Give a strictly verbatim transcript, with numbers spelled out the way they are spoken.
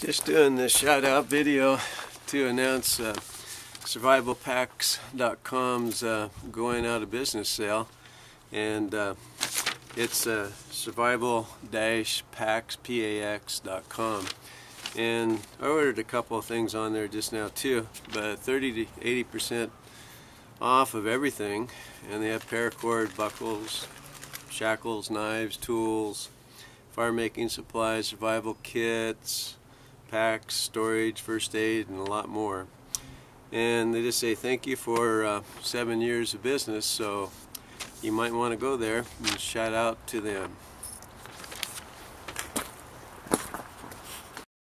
Just doing this shout out video to announce uh, survival packs dot com's uh, going out of business sale, and uh, it's uh, survival packs dot com, and I ordered a couple of things on there just now too, but thirty to eighty percent off of everything, and they have paracord, buckles, shackles, knives, tools, fire making supplies, survival kits, packs, storage, first aid, and a lot more. And they just say thank you for uh, seven years of business, so you might want to go there and shout out to them.